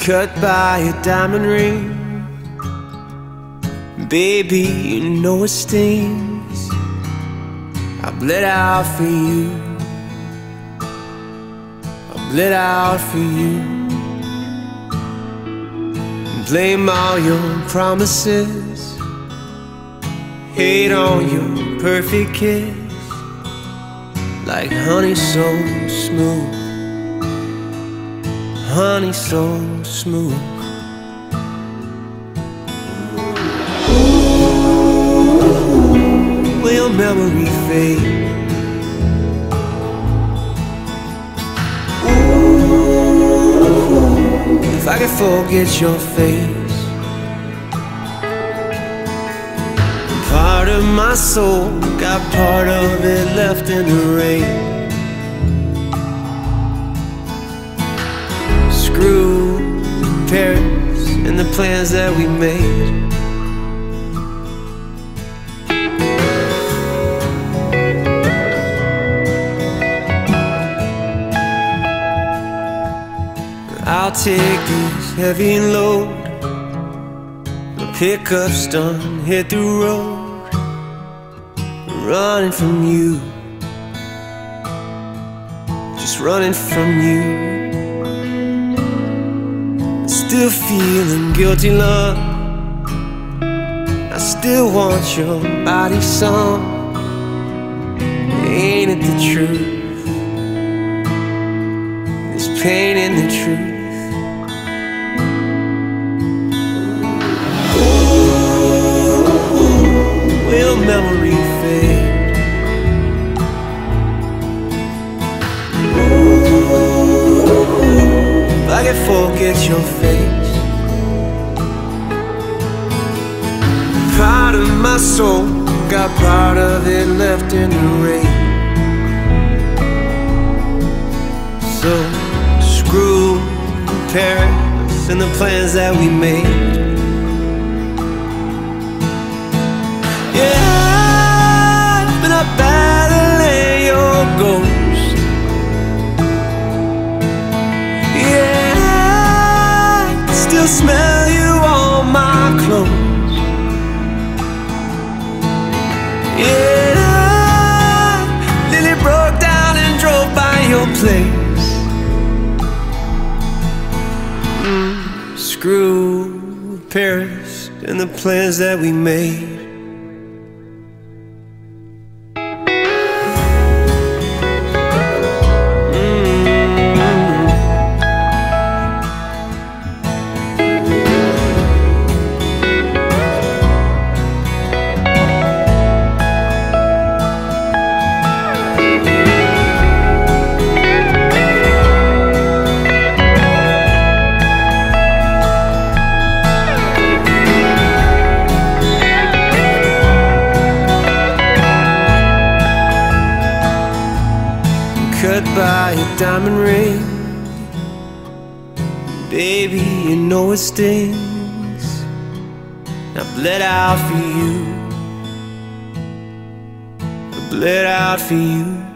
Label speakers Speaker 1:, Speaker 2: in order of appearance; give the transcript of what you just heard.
Speaker 1: cut by a diamond ring. Baby, you know it stings. I bled out for you. I bled out for you. Blame all your promises. Hate on your perfect kiss. Like honey so smooth. Honey so smooth. Will your memory fade? If I could forget your face. Part of my soul got part of it left in the rain. Screw Paris and the plans that we made. I'll take this heavy load. The pickup's done, hit the road. Running from you, just running from you. Still feeling guilty, love. I still want your body some. Ain't it the truth? There's pain in the truth. Will memory fade? If I could forget your face. Part of my soul got part of it left in the rain. So screw Paris and the plans that we made. Yeah, I've been up battling your ghost. Yeah, I can still smell you on my clothes. Yeah, Lily broke down and drove by your place. Screw Paris and the plans that we made. Cut by a diamond ring. Baby, you know it stings. I bled out for you. I bled out for you.